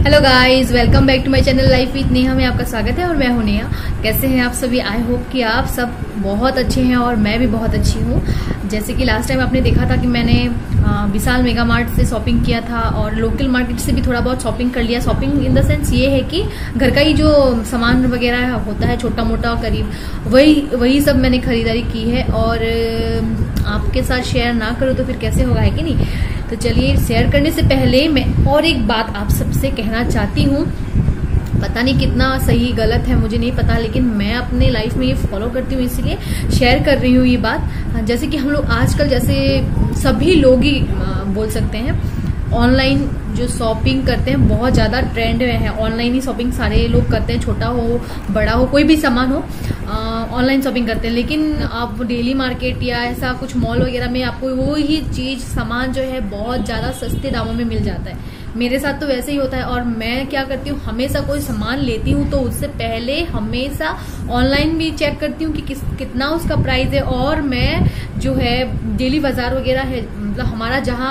Hello guys, welcome back to my channel life with Neha में आपका स्वागत है और मैं हूं नेहा। कैसे हैं आप सभी? आई होप कि आप सब बहुत अच्छे हैं और मैं भी बहुत अच्छी हूं। जैसे कि लास्ट टाइम आपने देखा था कि मैंने विशाल मेगा मार्ट से शॉपिंग किया था और लोकल मार्केट से भी थोड़ा बहुत शॉपिंग कर लिया। शॉपिंग इन द सेंस ये है कि घर का ही जो सामान वगैरह होता है छोटा मोटा करीब वही सब मैंने खरीदारी की है और आपके साथ शेयर ना करूँ तो फिर कैसे होगा, है कि नहीं? तो चलिए, शेयर करने से पहले मैं और एक बात आप सबसे कहना चाहती हूँ। पता नहीं कितना सही गलत है, मुझे नहीं पता, लेकिन मैं अपने लाइफ में ये फॉलो करती हूँ, इसीलिए शेयर कर रही हूँ ये बात। जैसे कि हम लोग आजकल जैसे सभी लोग ही बोल सकते हैं ऑनलाइन जो शॉपिंग करते हैं बहुत ज्यादा ट्रेंड में है। ऑनलाइन ही शॉपिंग सारे लोग करते हैं, छोटा हो बड़ा हो कोई भी सामान हो ऑनलाइन शॉपिंग करते हैं। लेकिन आप डेली मार्केट या ऐसा कुछ मॉल वगैरह में आपको वो ही चीज सामान जो है बहुत ज्यादा सस्ते दामों में मिल जाता है। मेरे साथ तो वैसे ही होता है और मैं क्या करती हूँ, हमेशा कोई सामान लेती हूँ तो उससे पहले हमेशा ऑनलाइन भी चेक करती हूँ कि कितना उसका प्राइस है। और मैं जो है डेली बाजार वगैरह है, मतलब हमारा जहाँ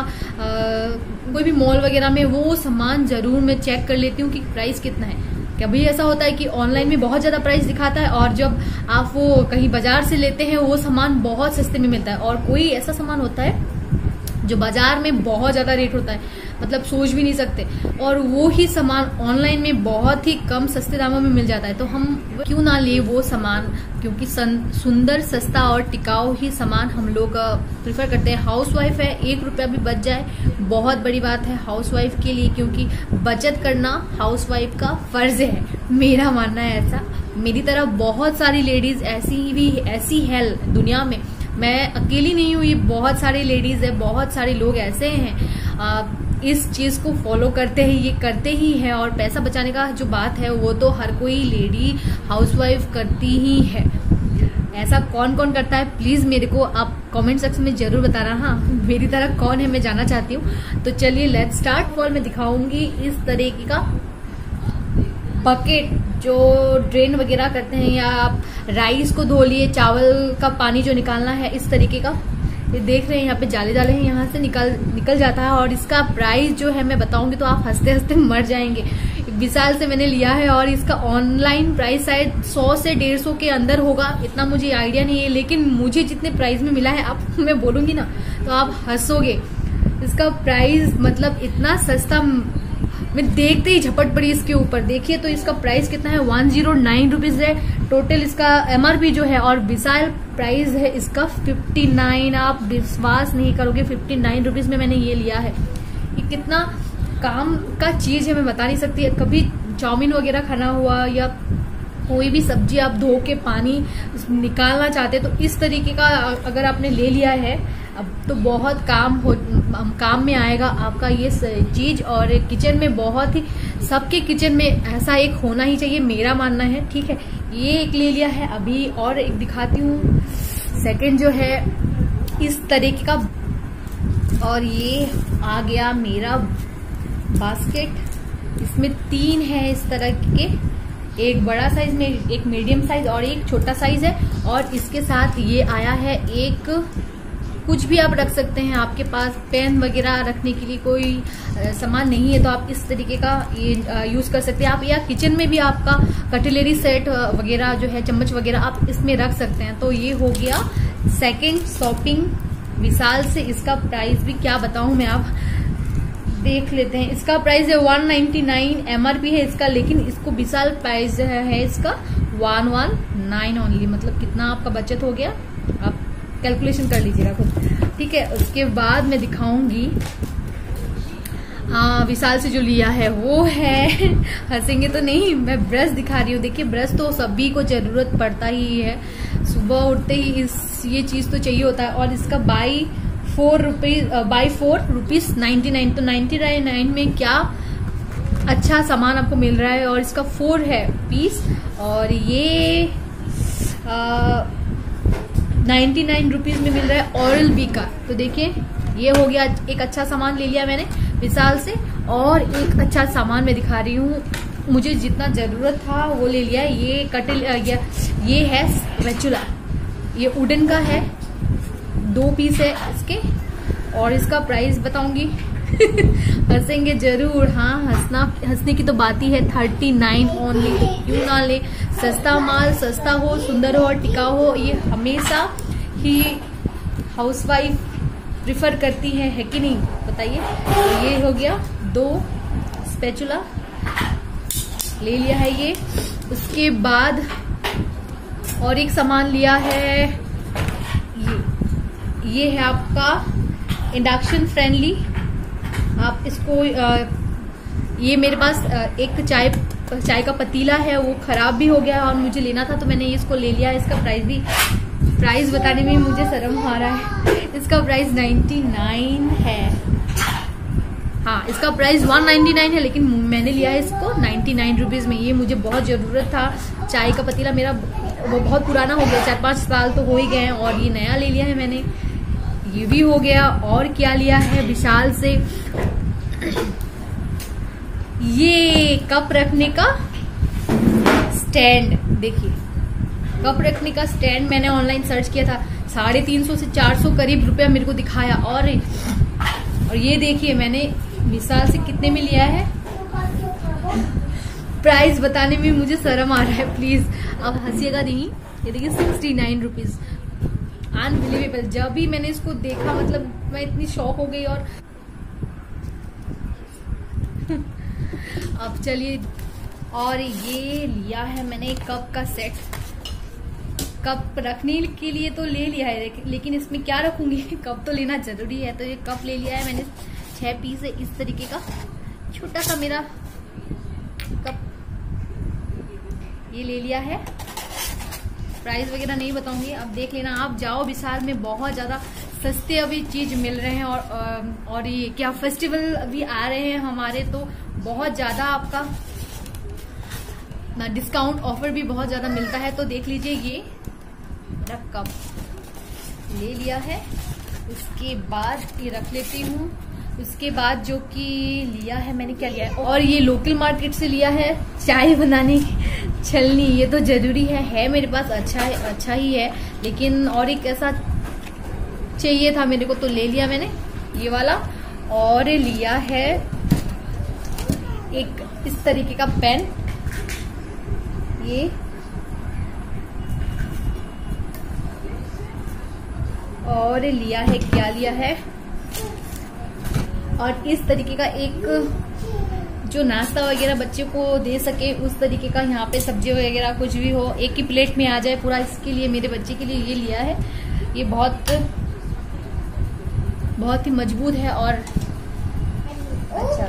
कोई भी मॉल वगैरह में वो सामान जरूर मैं चेक कर लेती हूँ कि प्राइस कितना है। कभी ऐसा होता है कि ऑनलाइन में बहुत ज्यादा प्राइस दिखाता है और जब आप वो कहीं बाजार से लेते हैं वो सामान बहुत सस्ते में मिलता है। और कोई ऐसा सामान होता है जो बाजार में बहुत ज्यादा रेट होता है, मतलब सोच भी नहीं सकते, और वो ही सामान ऑनलाइन में बहुत ही कम सस्ते दामों में मिल जाता है। तो हम क्यों ना ले वो सामान, क्योंकि सुंदर सस्ता और टिकाऊ ही सामान हम लोग प्रिफर करते हैं। हाउसवाइफ है, 1 रुपया भी बच जाए बहुत बड़ी बात है हाउसवाइफ के लिए, क्योंकि बचत करना हाउसवाइफ का फर्ज है, मेरा मानना है ऐसा। मेरी तरह बहुत सारी लेडीज ऐसी है दुनिया में, मैं अकेली नहीं हूँ, ये बहुत सारी लेडीज है, बहुत सारे लोग ऐसे हैं इस चीज को फॉलो करते हैं, ये करते ही हैं। और पैसा बचाने का जो बात है वो तो हर कोई लेडी हाउसवाइफ करती ही है। ऐसा कौन कौन करता है प्लीज मेरे को आप कमेंट सेक्शन में जरूर बताना। हाँ, मेरी तरह कौन है मैं जानना चाहती हूँ। तो चलिए लेट्स स्टार्ट। फॉर मैं दिखाऊंगी इस तरीके का बकेट जो ड्रेन वगैरह करते हैं, या आप राइस को धो लिए, चावल का पानी जो निकालना है, इस तरीके का। ये देख रहे हैं यहाँ पे जाले हैं, यहाँ से निकल जाता है। और इसका प्राइस जो है मैं बताऊंगी तो आप हंसते हंसते मर जाएंगे। विशाल से मैंने लिया है और इसका ऑनलाइन प्राइस शायद 100 से 150 के अंदर होगा, इतना मुझे आइडिया नहीं है। लेकिन मुझे जितने प्राइस में मिला है आप मैं बोलूंगी ना तो आप हंसोगे। इसका प्राइस मतलब इतना सस्ता, मैं देखते ही झपट पड़ी इसके ऊपर। देखिए तो इसका प्राइस कितना है, 109 रुपीज है टोटल इसका एमआरपी जो है। और विशाल प्राइस है इसका 59। आप विश्वास नहीं करोगे, 59 रुपीज में मैंने ये लिया है। ये कितना काम का चीज है मैं बता नहीं सकती। कभी चाउमीन वगैरह खाना हुआ या कोई भी सब्जी आप धो के पानी निकालना चाहते तो इस तरीके का अगर आपने ले लिया है अब तो बहुत काम में आएगा आपका ये चीज। और किचन में बहुत ही, सबके किचन में ऐसा एक होना ही चाहिए, मेरा मानना है। ठीक है, ये एक ले लिया है। अभी और एक दिखाती हूँ, सेकंड जो है इस तरीके का। और ये आ गया मेरा बास्केट, इसमें 3 है इस तरह के, एक बड़ा साइज में, एक मीडियम साइज और एक छोटा साइज है। और इसके साथ ये आया है एक, कुछ भी आप रख सकते हैं, आपके पास पेन वगैरह रखने के लिए कोई सामान नहीं है तो आप इस तरीके का ये यूज कर सकते हैं आप। या किचन में भी आपका कटलरी सेट वगैरह जो है, चम्मच वगैरह आप इसमें रख सकते हैं। तो ये हो गया सेकंड शॉपिंग विशाल से। इसका प्राइस भी क्या बताऊं मैं, आप देख लेते हैं। इसका प्राइस है 199 एमआरपी है इसका, लेकिन इसको विशाल प्राइस है इसका 119 ओनली। मतलब कितना आपका बचत हो गया, आप कैलकुलेशन कर लीजिएगा खुद। ठीक है, उसके बाद मैं दिखाऊंगी विशाल से जो लिया है वो है हंसेंगे तो नहीं, मैं ब्रश दिखा रही हूँ। देखिए ब्रश तो सभी को जरूरत पड़ता ही है, सुबह उठते ही ये चीज तो चाहिए होता है। और इसका बाई 4 रुपीज 99, तो 99 में क्या अच्छा सामान आपको मिल रहा है। और इसका 4 है पीस और ये 99 रुपीज में मिल रहा है ऑरल बी का। तो देखिए ये हो गया, एक अच्छा सामान ले लिया मैंने विशाल से। और एक अच्छा सामान मैं दिखा रही हूँ, मुझे जितना जरूरत था वो ले लिया। ये है स्पैचुला, ये वुडन का है, 2 पीस है इसके। और इसका प्राइस बताऊंगी हंसेंगे जरूर। हाँ, हंसने की तो बात ही है। 39 ओनली, तो क्यों ना ले। सस्ता माल, सस्ता हो, सुंदर हो और टिकाऊ हो, ये हमेशा ही हाउसवाइफ प्रिफर करती है कि नहीं, बताइए। तो ये हो गया 2 स्पैचुला ले लिया है ये। उसके बाद और एक सामान लिया है, ये है आपका इंडक्शन फ्रेंडली। आप इसको ये मेरे पास एक चाय का पतीला है, वो खराब भी हो गया और मुझे लेना था, तो मैंने इसको ले लिया। इसका प्राइस बताने में मुझे शर्म आ रहा है। इसका प्राइस 99 है। हाँ, इसका प्राइस 199 है, लेकिन मैंने लिया है इसको 99 रुपीज में। ये मुझे बहुत जरूरत था। चाय का पतीला मेरा वो बहुत पुराना हो गया, 4-5 साल तो हो ही गए हैं, और ये नया ले लिया है मैंने। ये भी हो गया। और क्या लिया है विशाल से, ये कप रखने का स्टैंड। देखिए, कप रखने का स्टैंड मैंने ऑनलाइन सर्च किया था, 350 से 400 करीब रुपया मेरे को दिखाया। और ये देखिए मैंने विशाल से कितने में लिया है। प्राइस बताने में मुझे शर्म आ रहा है, प्लीज अब हंसिएगा नहीं। ये देखिए 69 रुपीज, अनबिलीवेबल। जब भी मैंने इसको देखा, मतलब मैं इतनी शॉक हो गई। और अब चलिए, और ये लिया है मैंने कप का सेट। कप रखने के लिए तो ले लिया है, लेकिन इसमें क्या रखूंगी, कप तो लेना जरूरी है। तो ये कप ले लिया है मैंने 6 पीस है इस तरीके का, छोटा सा मेरा कप ये ले लिया है। प्राइस वगैरह नहीं बताऊंगी, अब देख लेना। आप जाओ विशाल में, बहुत ज्यादा सस्ते अभी चीज मिल रहे हैं। और ये क्या फेस्टिवल अभी आ रहे हैं हमारे, तो बहुत ज्यादा आपका ना डिस्काउंट ऑफर भी बहुत ज्यादा मिलता है। तो देख लीजिए, ये मेरा कप ले लिया है। उसके बाद ये रख लेती हूँ। उसके बाद जो कि लिया है मैंने, क्या लिया है, और ये लोकल मार्केट से लिया है चाय बनाने की छलनी। ये तो जरूरी है मेरे पास, अच्छा ही है, लेकिन और एक ऐसा चाहिए था मेरे को, तो ले लिया मैंने ये वाला। और लिया है एक इस तरीके का पेन, ये और लिया है, क्या लिया है, और इस तरीके का एक जो नाश्ता वगैरह बच्चे को दे सके उस तरीके का, यहाँ पे सब्जी वगैरह कुछ भी हो, एक ही प्लेट में आ जाए पूरा, इसके लिए मेरे बच्चे के लिए ये लिया है। ये बहुत ही मजबूत है और अच्छा।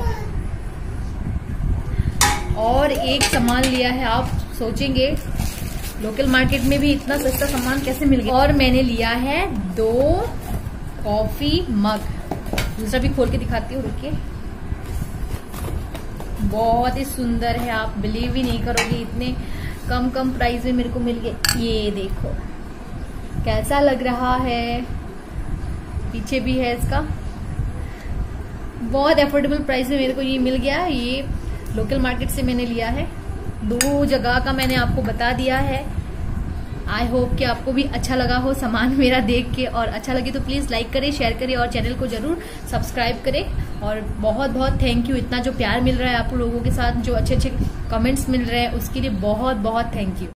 और एक सामान लिया है, आप सोचेंगे लोकल मार्केट में भी इतना सस्ता सामान कैसे मिल गया। और मैंने लिया है 2 कॉफी मग, दूसरा भी खोल के दिखाती हूँ, रुकिए। बहुत ही सुंदर है, आप बिलीव ही नहीं करोगे, इतने कम प्राइस में मेरे को मिल गए। ये देखो कैसा लग रहा है, पीछे भी है इसका। बहुत अफोर्डेबल प्राइस में मेरे को ये मिल गया। ये लोकल मार्केट से मैंने लिया है, 2 जगह का मैंने आपको बता दिया है। आई होप कि आपको भी अच्छा लगा हो सामान मेरा देख के, और अच्छा लगे तो प्लीज लाइक करें, शेयर करें और चैनल को जरूर सब्सक्राइब करें। और बहुत थैंक यू, इतना जो प्यार मिल रहा है आप लोगों के साथ, जो अच्छे कमेंट्स मिल रहे हैं उसके लिए बहुत थैंक यू।